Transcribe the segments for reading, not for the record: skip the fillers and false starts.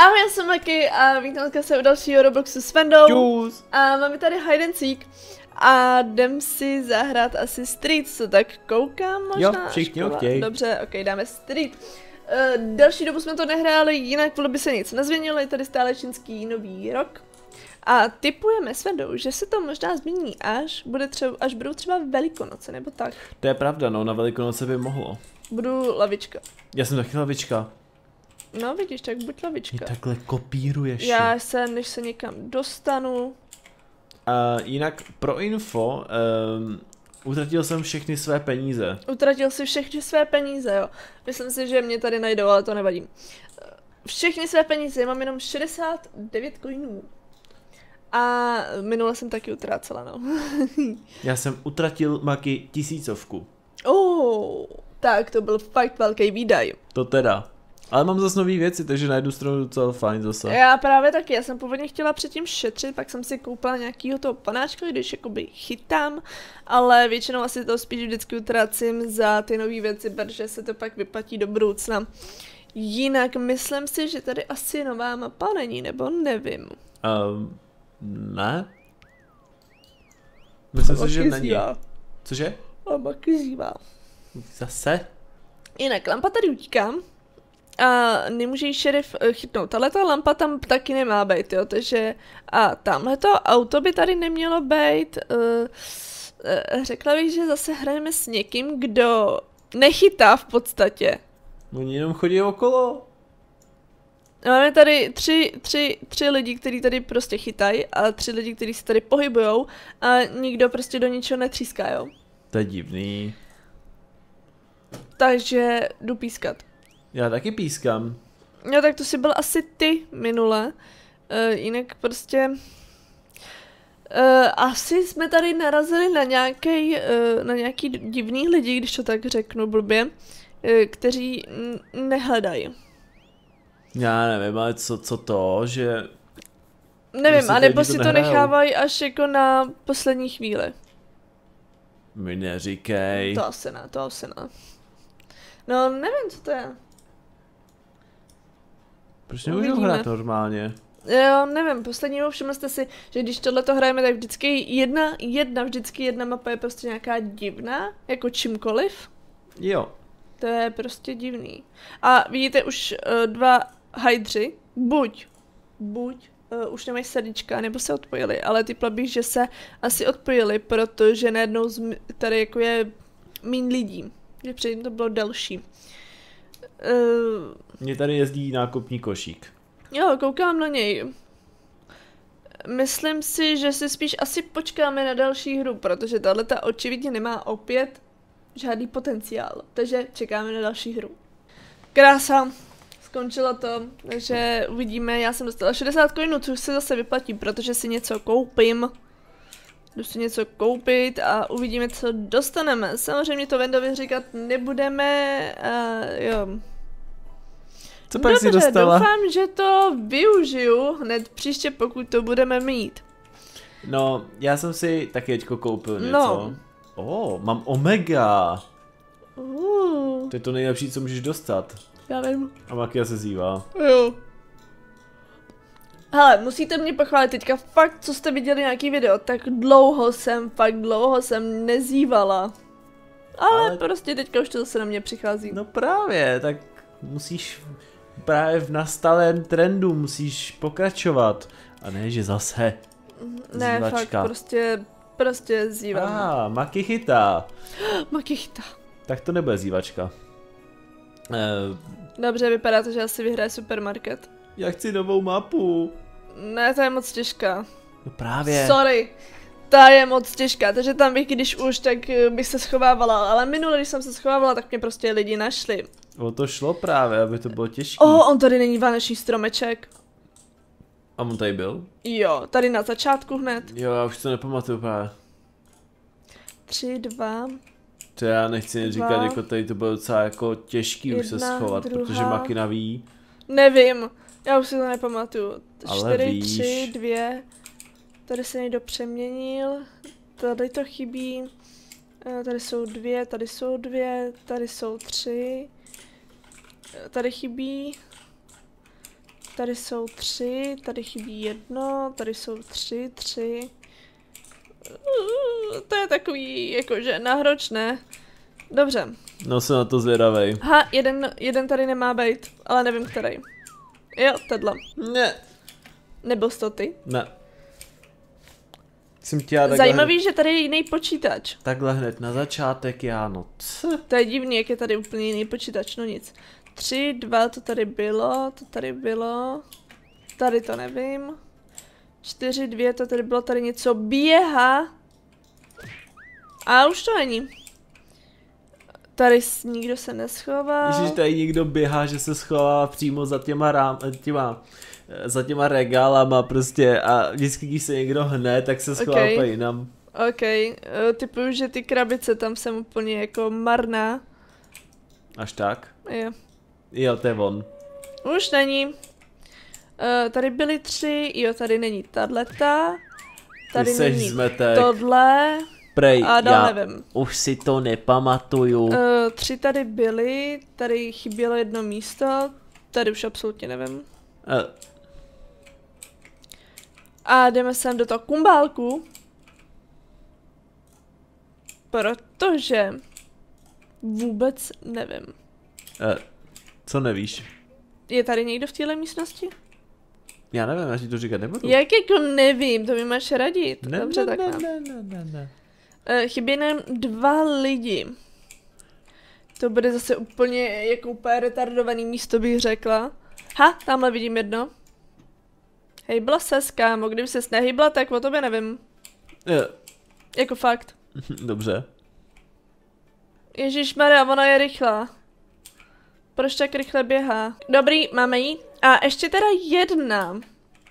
Ahoj, já jsem Maki a vítám se u dalšího Robloxu s Vendou. Čus. A máme tady hide and seek a jdem si zahrát asi Street, co tak koukám možná. Jo, všichni chtějí. Dobře, ok, dáme Street. Další dobu jsme to nehráli, jinak by se nic nezměnilo, je tady stále čínský nový rok. A tipujeme s Vendou, že se to možná změní, až budou třeba Velikonoce, nebo tak. To je pravda, no, na Velikonoce by mohlo. Budu lavička. Já jsem taky lavička. No vidíš, tak buď lavička. Mě takhle kopíruješ. Já se, než se někam dostanu. Jinak pro info, utratil jsem všechny své peníze. Utratil si všechny své peníze, jo. Myslím si, že mě tady najdou, ale to nevadí. Všechny své peníze, mám jenom 69 coinů. A minule jsem taky utrácela, no. Já jsem utratil Maki 1000. Tak to byl fakt velký výdaj. To teda. Ale mám zase nový věci, takže na jednu stranu docela fajn zase. Já právě taky, já jsem původně chtěla předtím šetřit, pak jsem si koupila nějakýho toho panáčka, když jakoby chytám, ale většinou asi to spíš vždycky utrácím za ty nové věci, protože se to pak vyplatí do budoucna. Jinak myslím si, že tady asi nová mapa není, nebo nevím. Ne? Myslím si, že není. Cože? A Maki zývá. Zase? Jinak lampa tady utíká. A nemůže jí šerif chytnout. Tahleta lampa tam taky nemá být, jo, takže a tamhleto auto by tady nemělo být. Řekla bych, že zase hrajeme s někým, kdo nechytá v podstatě. Oni jenom chodí okolo. Máme tady tři lidi, kteří tady prostě chytají a 3 lidi, kteří se tady pohybujou a nikdo prostě do ničeho netříská, jo. To je divný. Takže jdu pískat. Já taky pískám. No tak to si byl asi ty minule, jinak prostě asi jsme tady narazili na nějaký divný lidi, když to tak řeknu blbě, kteří nehledají. Já nevím, ale co to, že... Nevím, anebo si to nechávají až jako na poslední chvíli. Mi neříkej. To asi ne. No nevím, co to je. Proč nemůžu hrát normálně? Jo, nevím, poslední všimli jste si, že když tohleto hrajeme, tak vždycky jedna mapa je prostě nějaká divná, jako čímkoliv. Jo. To je prostě divný. A vidíte už 2 hajdři, buď už nemají srdíčka, nebo se odpojili, ale typla bych, že se asi odpojili, protože najednou tady jako je míň lidí, že předtím to bylo delší. Mně tady jezdí nákupní košík. Jo, koukám na něj. Myslím si, že si spíš asi počkáme na další hru, protože tahleta očividně nemá opět žádný potenciál, takže čekáme na další hru. Krása, skončilo to, takže uvidíme, já jsem dostala 60 coinů, což se zase vyplatí, protože si něco koupím. Jdu si něco koupit a uvidíme, co dostaneme. Samozřejmě to Vendovi říkat nebudeme, jo. Co pak si dostala? Doufám, že to využiju hned příště, pokud to budeme mít. No, já jsem si taky teďko koupil něco. Mám Omega. To je to nejlepší, co můžeš dostat. Já vím. A Makia se zývá. Jo. Hele, musíte mě pochválit teďka fakt, co jste viděli nějaký video, tak dlouho jsem nezývala. Ale prostě teďka už to zase na mě přichází. No právě, tak musíš právě v nastalém trendu musíš pokračovat. A ne, že zase ne, zývačka. Fakt, prostě zývám. Maki chytá. Maki chytá. Tak to nebude zývačka. Dobře, vypadá to, že asi vyhraje supermarket. Já chci novou mapu. Ne, ta je moc těžká. No právě. Sorry, ta je moc těžká, takže tam bych, když už, tak bych se schovávala, ale minule, když jsem se schovávala, tak mě prostě lidi našli. O to šlo právě, aby to bylo těžké. On tady není vánoční stromeček. A on tady byl? Jo, tady na začátku hned. Jo, já už to nepamatuju právě. 3, 2. To já nechci říkat, jako tady to bylo docela jako těžký už se schovat, druhá. protože Makina ví. Nevím, já už si to nepamatuju. Ale 4, víš. 3, 2. Tady se někdo přeměnil. Tady to chybí. Tady jsou 2, tady jsou 2, tady jsou 3. Tady chybí. Tady jsou 3, tady chybí 1, tady jsou 3. To je takový, jakože náročné. Dobře. No jsem na to zvědavej. Ha, jeden tady nemá být, ale nevím který. Jo, tenhle. Ne. Nebyl jsi to ty? Ne. Jsem tě Zajímavý, že tady je jiný počítač. Takhle hned na začátek, já no. To je divný, jak je tady úplně jiný počítač, no nic. 3, 2, to tady bylo, tady to nevím. 4, 2, to tady bylo, tady něco běhá. A už to není. Tady nikdo se neschoval. Ježiš, tady někdo běhá, že se schová přímo za těma regálama prostě a vždycky, když se někdo hne, tak se schová úplně jinam. OK, typuju, že ty krabice tam jsem úplně jako marná. Až tak? Jo. Jo, to je on. Už není. Tady byly 3, jo, tady není tato. Tady není zmetek. Tohle. Prej, a dál nevím. Už si to nepamatuju. 3 tady byly, tady chybělo 1 místo, tady už absolutně nevím. A jdeme sem do toho kumbálku. Protože vůbec nevím. Co nevíš? Je tady někdo v téhle místnosti? Já nevím, já ti to říkat nebudu. Jak jako nevím, to mi máš radit. Ne, dobře, ne, tak ne. Chybí nám 2 lidi. To bude zase úplně jako úplně retardovaný místo, bych řekla. Ha, tamhle vidím jedno. Hejbla ses, kámo, kdyby ses nehybla, tak o tobě nevím. Jako fakt. Dobře. Ježišmarja, ona je rychlá. Proč tak rychle běhá? Dobrý, máme jí. A ještě teda 1.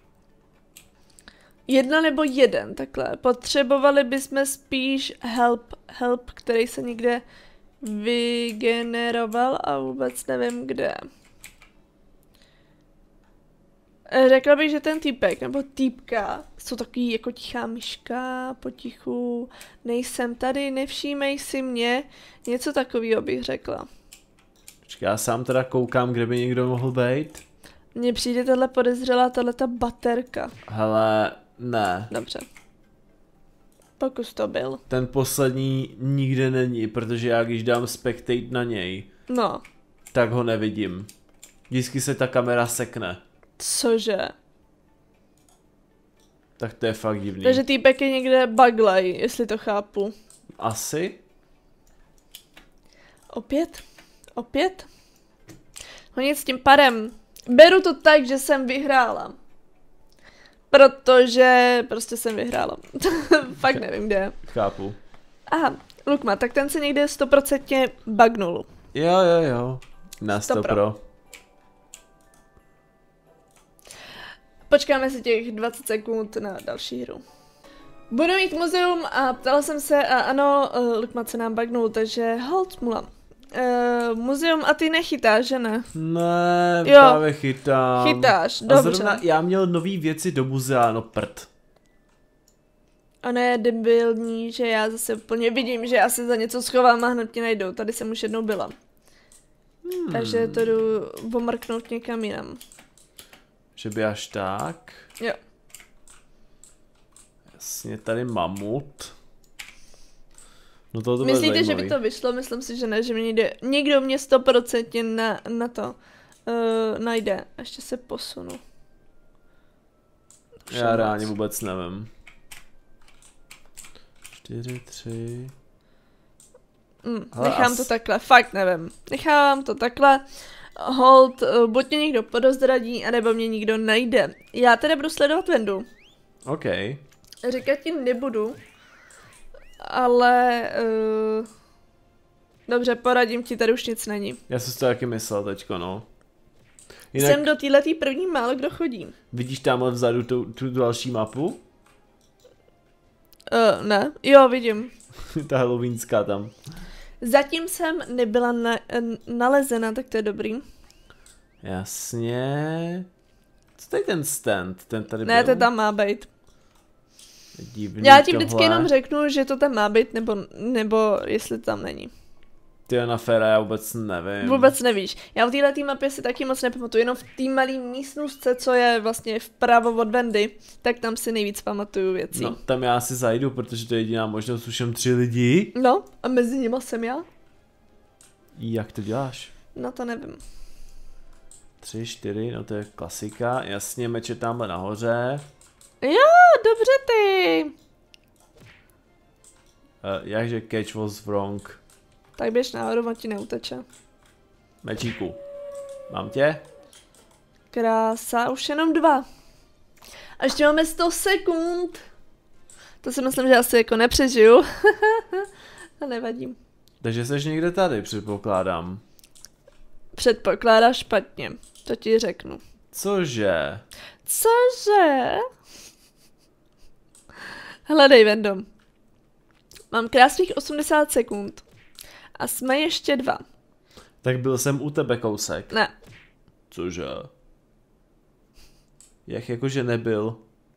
1 nebo 1, takhle. Potřebovali bychom spíš help, který se někde vygeneroval a vůbec nevím kde. Řekla bych, že ten týpek nebo týpka jsou takový jako tichá myška, potichu, nejsem tady, nevšímej si mě, něco takového bych řekla. Počkej, já sám teda koukám, kde by někdo mohl být. Mně přijde tahle podezřelá, tahleta baterka. Hele, ne. Dobře. Pokus to byl. Ten poslední nikde není, protože já když dám spectate na něj, no, tak ho nevidím. Vždycky se ta kamera sekne. Cože? Tak to je fakt divný. Takže týpek je někde buglej, jestli to chápu. Asi? Opět? No nic s tím parem. Beru to tak, že jsem vyhrála. Protože prostě jsem vyhrála. Fakt nevím kde. Chápu. Aha, Lukma, tak ten se někde 100% bugnul. Jo. Na 100%. Počkáme si těch 20 sekund na další hru. Budu mít muzeum a ptala jsem se a ano, Lukma se nám bugnul, takže hold smula. Muzeum a ty nechytáš, že ne? Ne, jo, právě chytám. Chytáš, dobře. dobře. A zrovna já měl nový věci do muzea, no prd. Ono je debilní, že já zase úplně vidím, že já se za něco schovám a hned mě najdou. Tady jsem už jednou byla. Takže to jdu omrknout někam jinam. Že by až tak? Jo. Jasně, tady mamut. No to myslíte, zajímavý. že by to vyšlo? Myslím si, že ne, že mě někdo mě 100% na to najde. Ještě se posunu. Já reálně vůbec nevím. 4, 3... Nechám to takhle, fakt nevím. Nechám to takhle. Hold, buď mě někdo podozradí, anebo mě někdo najde. Já teda budu sledovat Vendu. OK. Říkat ti nebudu. Ale... dobře, poradím ti, tady už nic není. Já jsem si to taky myslel teďko, no. Jinak... Jsem do téhletý první málo kdo chodí. Vidíš tamhle vzadu tu další mapu? Ne, jo, vidím. Ta halloweenská tam. Zatím jsem nebyla nalezena, tak to je dobrý. Jasně. Co tady ten stand? Ten tady byl? Ne, to tam má být. Divný Já ti vždycky tohle. jenom řeknu, že to tam má být, nebo jestli to tam není. Ty na Féra já vůbec nevím. Vůbec nevíš. Já v této mapě si taky moc nepamatuju, jenom v té malé místnostce, co je vlastně vpravo od Wendy, tak tam si nejvíc pamatuju věcí. No, tam já si zajdu, protože to je jediná možnost, už jen 3 lidi. No, a mezi nimi jsem já. Jak to děláš? No to nevím. 3, 4, no to je klasika, jasně, meč je tamhle nahoře. Jo, dobře ty. Jakže catch was wrong. Tak běž nahoru, on ti neuteče. Mečíku, mám tě? Krása, už jenom 2. A ještě máme 100 sekund. To si myslím, že asi jako nepřežiju. A nevadím. Takže jsi někde tady, předpokládám. Předpokládáš špatně, to ti řeknu. Cože? Cože? Hledej, Vendo. Mám krásných 80 sekund. A jsme ještě 2. Tak byl jsem u tebe kousek. Ne. Cože? Jak jakože nebyl?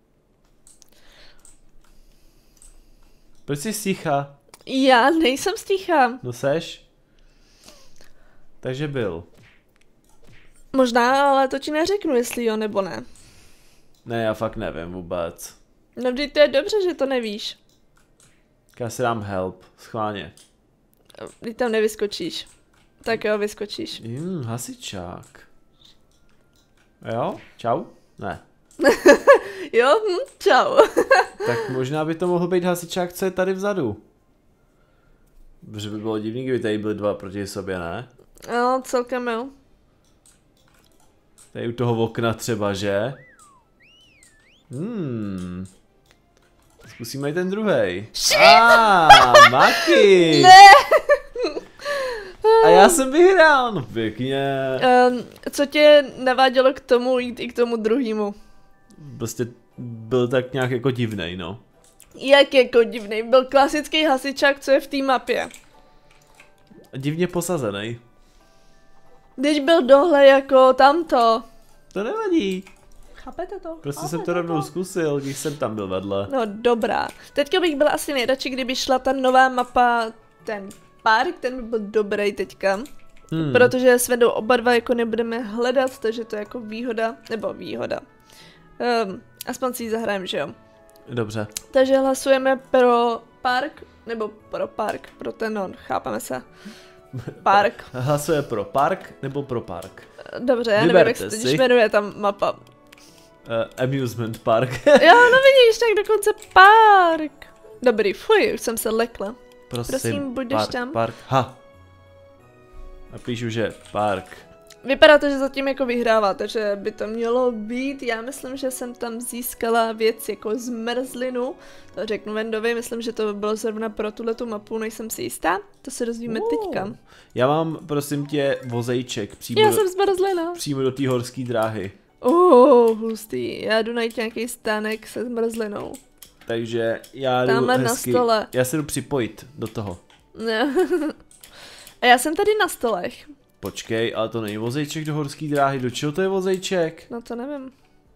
Proč jsi sticha? Já nejsem sticha. No seš? Takže byl. Možná, ale to ti neřeknu, jestli jo nebo ne. Ne, já fakt nevím vůbec. No vždyť to je dobře, že to nevíš. Já si dám help, schválně. Vždyť tam nevyskočíš. Tak jo, vyskočíš. Hasičák. Jo? Čau? Ne. Jo, čau. Tak možná by to mohl být hasičák, co je tady vzadu. Protože by bylo divný, kdyby tady byly 2 proti sobě, ne? No, celkem jo. Tady u toho okna třeba, že? Zkusíme i ten druhej. Maki! Ne! A já jsem vyhrál, no pěkně. Co tě navádělo k tomu jít i k tomu druhému? Prostě byl tak nějak jako divnej, no. Jak jako divný, byl klasický hasičák, co je v té mapě. Divně posazený. Když byl dohle jako tamto. To nevadí. Chápete to? Prostě jsem to rovnou zkusil, když jsem tam byl vedle. No dobrá. Teďka bych byla asi nejradši, kdyby šla ta nová mapa, ten park, ten by byl dobrý teďka. Protože s Vendou oba dva jako nebudeme hledat, takže to je jako výhoda, nebo výhoda. Aspoň si ji zahrajeme, že jo? Dobře. Takže hlasujeme pro park, nebo pro park, pro ten non, chápeme se. Park. Hlasuje pro park nebo pro park? Dobře, já nevím, jak se teď jmenuje tam mapa. Amusement park. Jo, no vidíš, tak dokonce park. Dobrý, fuj, už jsem se lekla. Prosím, buď park, tam. Park, ha. Napíšu, že park. Vypadá to, že zatím jako vyhrává, takže by to mělo být. Já myslím, že jsem tam získala věc jako zmrzlinu. To řeknu Vendovi, myslím, že to bylo zrovna pro tuhletu mapu, nejsem si jistá. To se dozvíme teďka. Já mám, prosím tě, vozejček jsem zmrzlina. Přímo do té horské dráhy. Hustý. Já jdu najít nějaký stánek se zmrzlinou. Takže já jdu tamhle hezky, na stole. Já se jdu připojit do toho. A já jsem tady na stolech. Počkej, ale to není vozejček do horské dráhy, do čeho to je vozejček? No to nevím.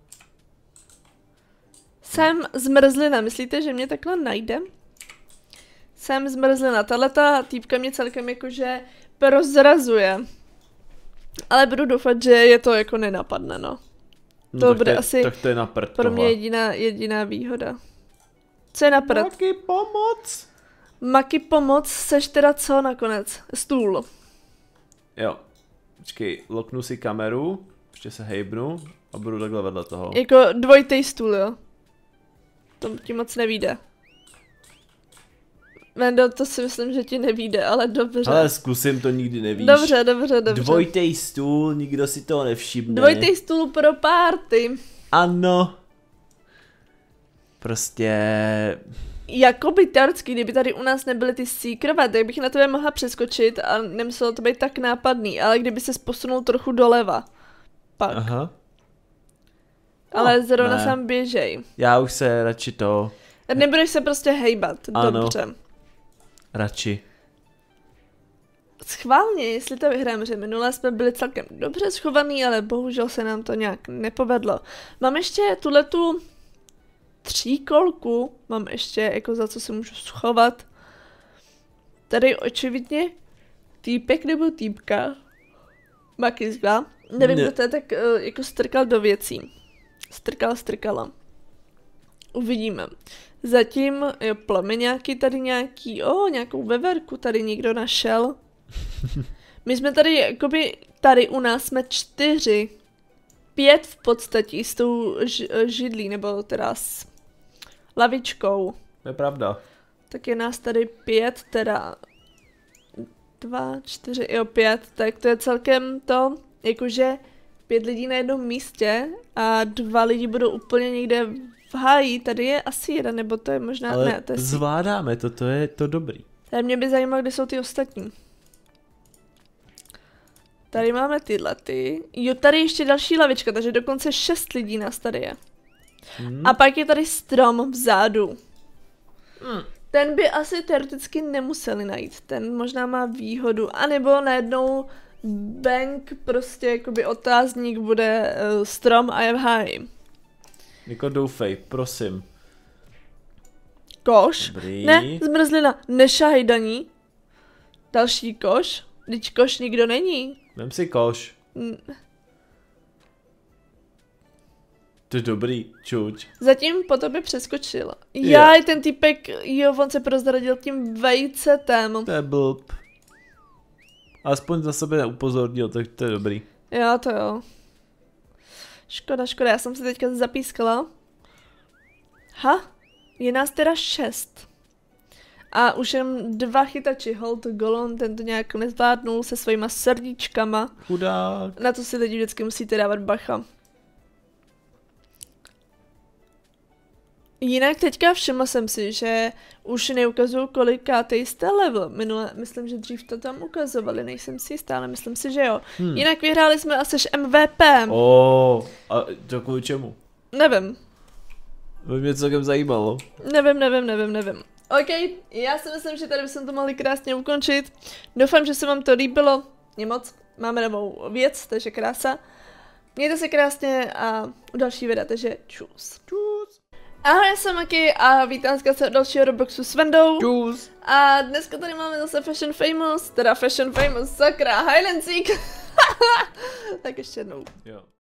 Jsem zmrzlina, myslíte, že mě takhle najde? Jsem zmrzlina, tahleta týpka mě celkem jakože prozrazuje. Ale budu doufat, že je to jako nenapadne, no. To bude asi tak to je na prd pro mě jediná výhoda. Co je na prd? Maki pomoc! Maki pomoc, seš teda co nakonec? Stůl. Jo. Počkej, loknu si kameru, ještě se hejbnu a budu takhle vedle toho. Jako dvojitý stůl, jo? To ti moc nevíde. Vendo, to si myslím, že ti nevíde, ale dobře. Ale zkusím, to nikdy nevíš. Dobře. Dvojitý stůl, nikdo si toho nevšimne. Dvojitý stůl pro party. Ano. Prostě... Jakoby teoreticky, kdyby tady u nás nebyly ty síkrové, tak bych na tebe mohla přeskočit a nemuselo to být tak nápadný, ale kdyby se posunul trochu doleva. Pak. Aha. Ale zrovna sám běžej. Já už se radši to... Nebudeš se prostě hejbat, ano. Dobře. Radši. Schválně, jestli to vyhrajeme, že minule jsme byli celkem dobře schovaný, ale bohužel se nám to nějak nepovedlo. Mám ještě tuhletu 3kolku, mám ještě jako za co se můžu schovat. Tady očividně týpek nebo týpka, Makizba, nevím, kdo to je, tak jako strkal do věcí. Strkala. Uvidíme. Zatím, jo, plameňáky tady nějaký, nějakou veverku tady někdo našel. My jsme tady, jakoby, tady u nás jsme 4. 5 v podstatě s tou židlí, nebo teda s lavičkou. To je pravda. Tak je nás tady 5, teda 2, 4, 5, tak to je celkem to, jakože 5 lidí na jednom místě a 2 lidi budou úplně někde v háji. Tady je asi 1, nebo to je možná, ale ne, to je zvládáme to je to dobrý. Tady mě by zajímalo, kde jsou ty ostatní. Tady máme tyhle ty. Jo, tady ještě další lavička, takže dokonce 6 lidí nás tady je. A pak je tady strom vzadu. Ten by asi teoreticky nemuseli najít. Ten možná má výhodu. A nebo najednou bank, prostě jakoby otázník bude strom a je v háji. Jako doufej, prosím. Koš. Dobrý. Ne, zmrzlina. Nešahej daní. Další koš. Vždyť koš nikdo není. Vem si koš. To je dobrý, čuč. Zatím po tobě přeskočil. Jaj, ten týpek, jo, on se prozradil tím vejcetem. To je blb. Aspoň za sebe neupozornil, tak to je dobrý. Jo, to jo. Škoda, já jsem se teďka zapískala. Je nás teda 6. A už jenom 2 chytači, hold Golon, ten to nějak nezvládnul se svýma srdíčkama. Chudák. Na to si lidi vždycky musíte dávat bacha. Jinak teďka všimla jsem si, že už neukazuju kolikátej jste level. Minule, myslím, že dřív to tam ukazovali, nejsem si jistá, ale myslím si, že jo. Jinak vyhráli jsme asi MVP. A to kvůli čemu? Nevím. To mě celkem zajímalo. Nevím. OK, já si myslím, že tady bychom to mohli krásně ukončit. Doufám, že se vám to líbilo. Mě moc. Máme novou věc, takže krása. Mějte se krásně a u další videa, takže čus. Ahoj, já jsem Maki a vítám se od dalšího Robloxu s Vendou. Čus. A dneska tady máme zase Fashion Famous, sakra, Hide and Seek. Tak ještě jednou. Jo.